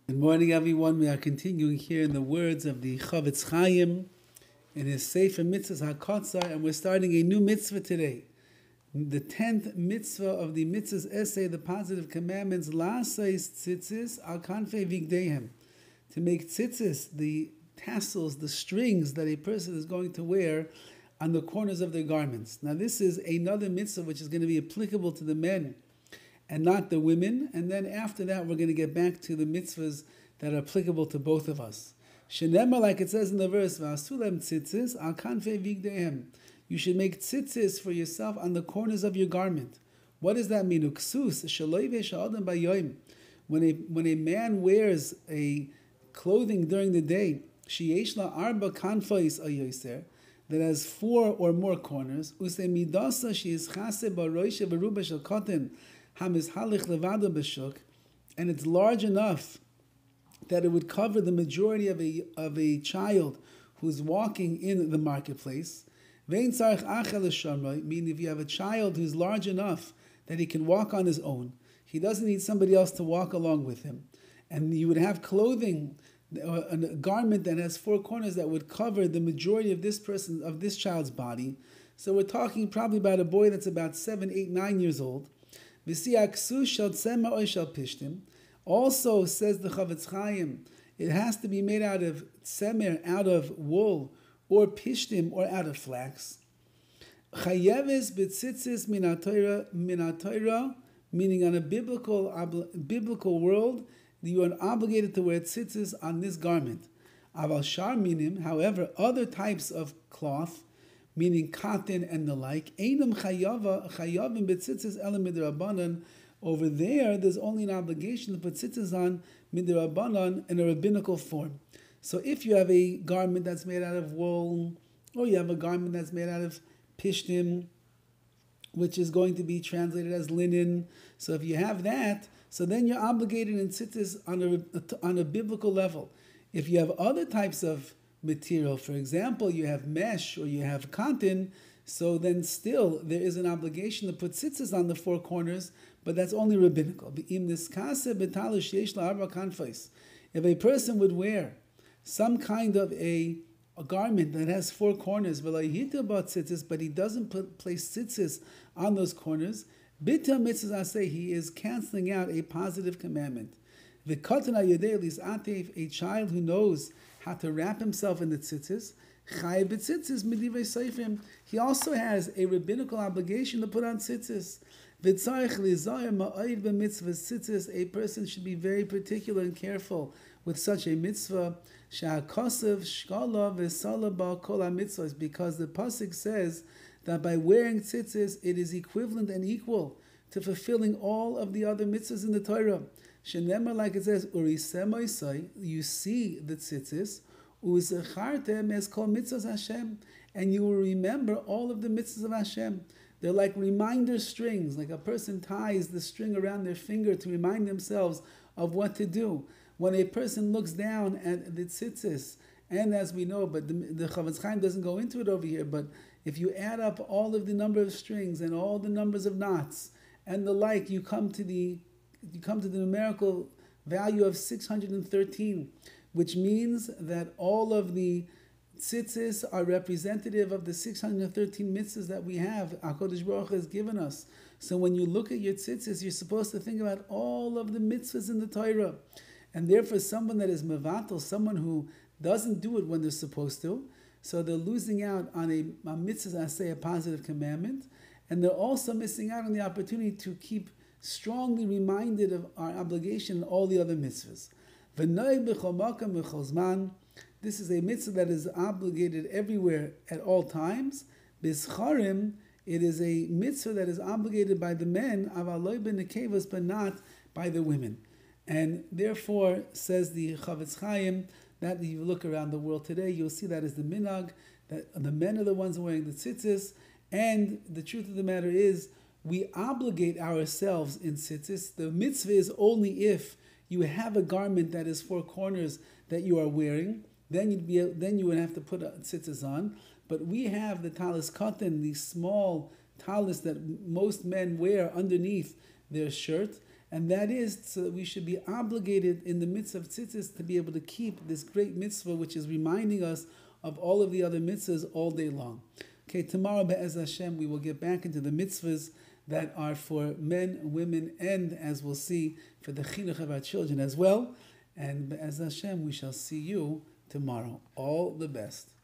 Good morning, everyone. We are continuing here in the words of the Horowitz in his Sefer Mitzvah HaKotzar, and we're starting a new mitzvah today. The 10th mitzvah of the mitzvah's essay, the positive commandments, La'asais Tzitzis al kanfei vigdeihem, to make tzitzis, the tassels, the strings that a person is going to wear on the corners of their garments. Now, this is another mitzvah which is going to be applicable to the men and not the women. And then after that, we're going to get back to the mitzvahs that are applicable to both of us. Shenema, like it says in the verse, V'asulem tzitzis al kanfei vigdeihem. You should make tzitzis for yourself on the corners of your garment. What does that mean? Uksus shaloi ve'sha'adam bayoim. When a man wears a clothing during the day, sheyesh la arba kanfais ayoser, that has 4 or more corners, use midasa sheis chase baroisha v'ruba shel koten, and it's large enough that it would cover the majority of a child who's walking in the marketplace. Meaning if you have a child who's large enough that he can walk on his own, he doesn't need somebody else to walk along with him. And you would have clothing, a garment that has 4 corners that would cover the majority of this child's body. So we're talking probably about a boy that's about 7, 8, 9 years old. Also, says the Horowitz, it has to be made out of tzemer, out of wool, or pishtim, or out of flax. Chayeves b'tzitzis minatayra, meaning on a biblical world, you are obligated to wear tzitzis on this garment. Aval shar minim, however, other types of cloth, meaning cotton and the like, einam chayavim b'tzitzis elam midrabanan. Over there's only an obligation to put tzitzis on midrabanan in a rabbinical form. So if you have a garment that's made out of wool, or you have a garment that's made out of pishtim, which is going to be translated as linen, so if you have that, so then you're obligated in tzitzis on a biblical level. If you have other types of material, for example, you have mesh or you have cotton, so then still there is an obligation to put tzitzis on the 4 corners, but that's only rabbinical. If a person would wear some kind of a garment that has 4 corners, but he doesn't place tzitzis on those corners, he is canceling out a positive commandment. A child who knows how to wrap himself in the tzitzis, he also has a rabbinical obligation to put on tzitzis. A person should be very particular and careful with such a mitzvah, because the pasuk says that by wearing tzitzis, it is equivalent and equal to fulfilling all of the other mitzvahs in the Torah. Shenemar, like it says, you see the tzitzis, and you will remember all of the mitzvahs of Hashem. They're like reminder strings, like a person ties the string around their finger to remind themselves of what to do. When a person looks down at the tzitzis, and as we know, but the Horowitz doesn't go into it over here, but if you add up all of the number of strings and all the numbers of knots and the like, you come to the numerical value of 613, which means that all of the tzitzis are representative of the 613 mitzvahs that we have, HaKadosh Baruch Hu has given us. So when you look at your tzitzis, you're supposed to think about all of the mitzvahs in the Torah. And therefore, someone that is mevatel, someone who doesn't do it when they're supposed to, so they're losing out on a mitzvah, I say, a positive commandment, and they're also missing out on the opportunity to keep strongly reminded of our obligation in all the other mitzvahs. This is a mitzvah that is obligated everywhere at all times. Bizcharim, it is a mitzvah that is obligated by the men, but not by the women. And therefore, says the Horowitz, that if you look around the world today, you'll see that as the minhag, that the men are the ones wearing the tzitzis. And the truth of the matter is, we obligate ourselves in tzitzis. The mitzvah is only if you have a garment that is 4 corners that you are wearing, then you would have to put tzitzis on. But we have the talis katan, the small talis that most men wear underneath their shirt, and that is so that we should be obligated in the mitzvah of tzitzis to be able to keep this great mitzvah, which is reminding us of all of the other mitzvahs all day long. Okay, tomorrow, Be'ez Hashem, we will get back into the mitzvahs that are for men, women, and, as we'll see, for the chinuch of our children as well. And Be'ez Hashem, we shall see you tomorrow. All the best.